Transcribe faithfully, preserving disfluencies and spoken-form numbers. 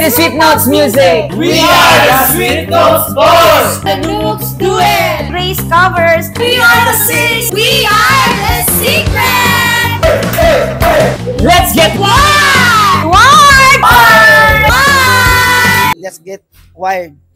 is Sweet Notes Music! We are the Sweet Notes Boys! The Nooks do it! Grace covers! We are the Six! We are the Secret! Let's get wild! Wild! Wild! Let's get wired!